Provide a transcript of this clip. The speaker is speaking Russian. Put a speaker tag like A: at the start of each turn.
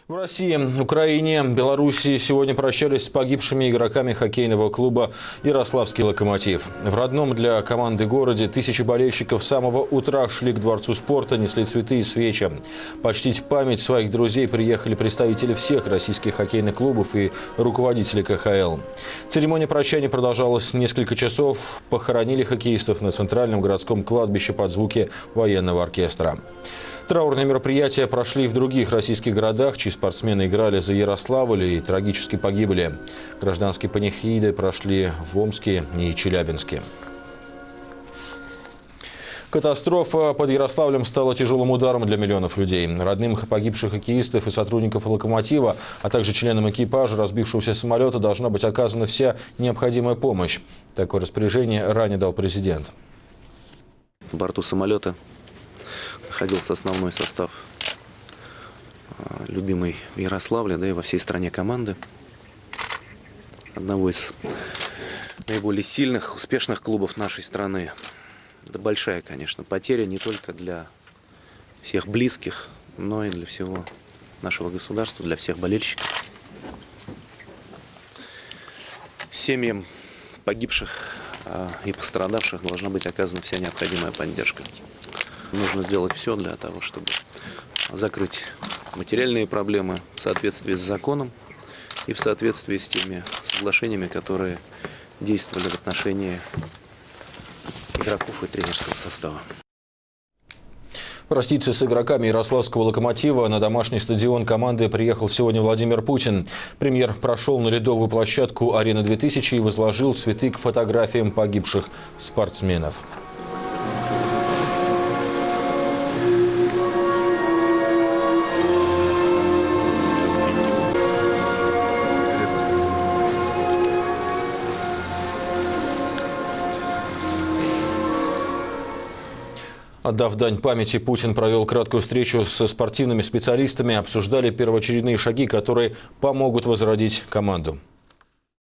A: В России, Украине, Белоруссии сегодня прощались с погибшими игроками хоккейного клуба «Ярославский Локомотив». В родном для команды городе тысячи болельщиков с самого утра шли к Дворцу спорта, несли цветы и свечи. Почтить память своих друзей приехали представители всех российских хоккейных клубов и руководители КХЛ. Церемония прощания продолжалась несколько часов. Похоронили хоккеистов на центральном городском кладбище под звуки военного оркестра. Траурные мероприятия прошли в других российских городах, чьи спортсмены играли за Ярославль и трагически погибли. Гражданские панихиды прошли в Омске и Челябинске. Катастрофа под Ярославлем стала тяжелым ударом для миллионов людей. Родным погибших хоккеистов и сотрудников «Локомотива», а также членам экипажа разбившегося самолета должна быть оказана вся необходимая помощь. Такое распоряжение ранее дал президент.
B: На борту самолета находился основной состав любимой в Ярославле, да и во всей стране команды. Одного из наиболее сильных, успешных клубов нашей страны. Это большая, конечно, потеря не только для всех близких, но и для всего нашего государства, для всех болельщиков. Семьям погибших и пострадавших должна быть оказана вся необходимая поддержка. Нужно сделать все для того, чтобы закрыть материальные проблемы в соответствии с законом и в соответствии с теми соглашениями, которые действовали в отношении игроков и тренерского состава.
A: Проститься с игроками Ярославского «Локомотива» на домашний стадион команды приехал сегодня Владимир Путин. Премьер прошел на ледовую площадку «Арена-2000» и возложил цветы к фотографиям погибших спортсменов. Отдав дань памяти, Путин провел краткую встречу со спортивными специалистами, обсуждали первоочередные шаги, которые помогут возродить команду.